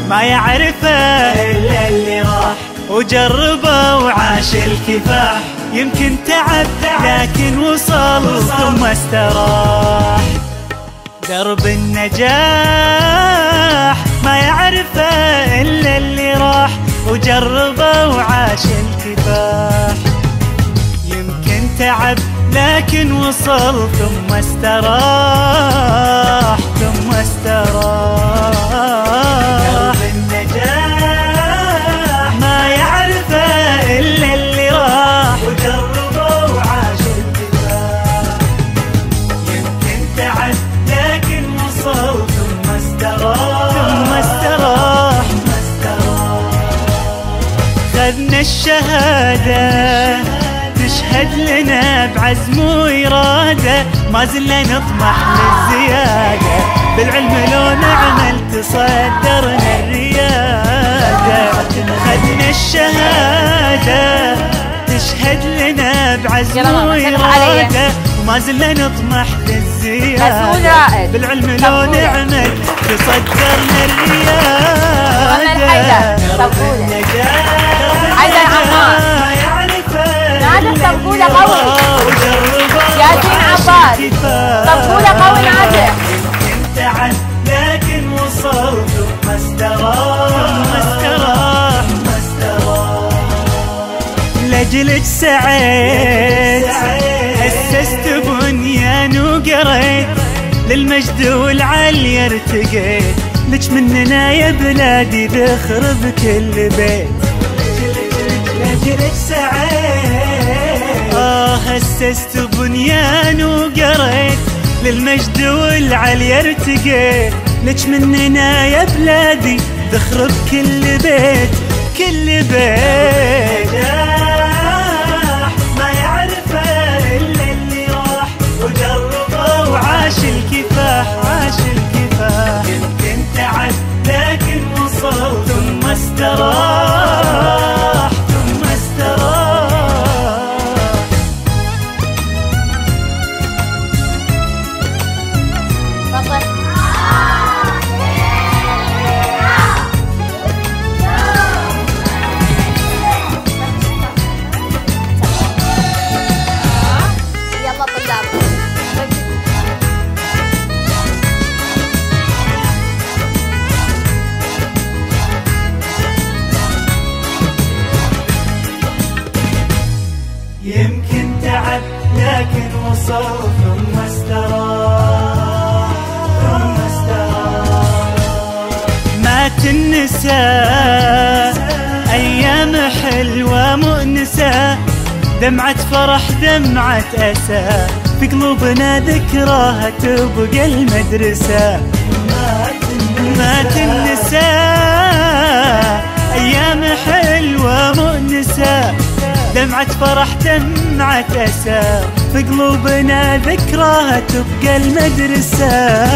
ما يعرفه إلا اللي راح وجربه وعاش الكفاح. يمكن تعب لكن وصل ثم استراح. درب النجاح ما يعرفه إلا اللي راح وجربه وعاش الكفاح. يمكن تعب لكن وصل ثم استراح ثم استراح. درب النجاح ما يعرفه إلا اللي راح وجربه وعاش الكفاح. يمكن تعب لكن وصل ثم استراح ثم استراح ثم استراح. خذنا الشهادة تشهد لنا بعزم وإرادة، ما زلنا نطمح للزيادة، بالعلم لو نعمل تصدرنا الريادة. خذنا الشهادة تشهد لنا بعزم وإرادة، وما زلنا نطمح للزيادة، بالعلم لو نعمل تصدرنا الريادة. طبقولة قوي ياسين عباس، طبقولة قوي ناجح. يمكن تعب لكن وصل ثم استراح ثم استراح. لأجلك سعيت أسست بنيان وقريت، للمجد والعلي ارتقيت، لك مننا يا بلادي ذخر بكل بيت. لأجلك سعيت أسست بنيان وقريت، للمجد والعلي ارتقيت، لك مننا يا بلادي ذخر بكل بيت كل بيت. ما يعرفه إلا اللي راح وجربه وعاش الكفاح عاش الكفاح. يمكن تعب لكن وصل ثم استراح ثم استراح. يمكن تعب لكن وصل ثم استراح ثم استراح. ما تنسى أيام حلوة مؤنسة، دمعة فرح دمعة أسى، في قلوبنا ذكراها تبقى المدرسة. ما تنسى أيام حلوة مؤنسة، دمعة فرح دمعة أسى، في قلوبنا ذكراها تبقى المدرسة.